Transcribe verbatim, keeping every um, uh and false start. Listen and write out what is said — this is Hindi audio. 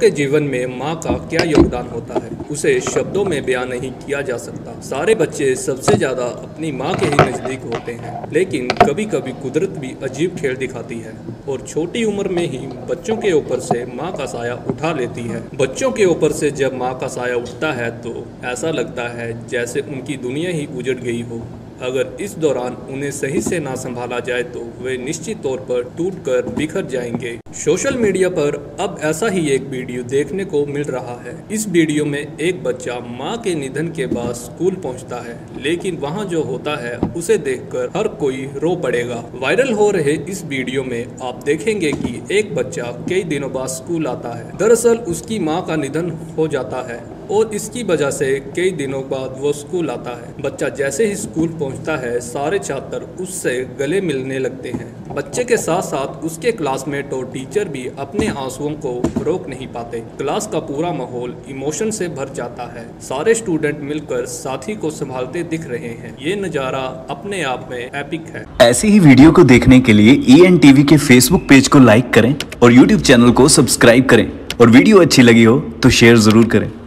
के जीवन में माँ का क्या योगदान होता है, उसे शब्दों में बयान नहीं किया जा सकता। सारे बच्चे सबसे ज़्यादा अपनी माँ के ही नज़दीक होते हैं, लेकिन कभी कभी कुदरत भी अजीब खेल दिखाती है और छोटी उम्र में ही बच्चों के ऊपर से माँ का साया उठा लेती है। बच्चों के ऊपर से जब माँ का साया उठता है तो ऐसा लगता है जैसे उनकी दुनिया ही उजड़ गई हो। अगर इस दौरान उन्हें सही से ना संभाला जाए तो वे निश्चित तौर पर टूटकर बिखर जाएंगे। सोशल मीडिया पर अब ऐसा ही एक वीडियो देखने को मिल रहा है। इस वीडियो में एक बच्चा मां के निधन के बाद स्कूल पहुंचता है, लेकिन वहां जो होता है उसे देखकर हर कोई रो पड़ेगा। वायरल हो रहे इस वीडियो में आप देखेंगे कि एक बच्चा कई दिनों बाद स्कूल आता है। दरअसल उसकी मां का निधन हो जाता है और इसकी वजह से कई दिनों बाद वो स्कूल आता है। बच्चा जैसे ही स्कूल पहुंचता है, सारे छात्र उससे गले मिलने लगते हैं। बच्चे के साथ साथ उसके क्लासमेट और टीचर भी अपने आंसुओं को रोक नहीं पाते। क्लास का पूरा माहौल इमोशन से भर जाता है। सारे स्टूडेंट मिलकर साथी को संभालते दिख रहे हैं। ये नज़ारा अपने आप में एपिक है। ऐसी ही वीडियो को देखने के लिए ई एन टी वी के फेसबुक पेज को लाइक करें और यूट्यूब चैनल को सब्सक्राइब करें। और वीडियो अच्छी लगी हो तो शेयर जरूर करें।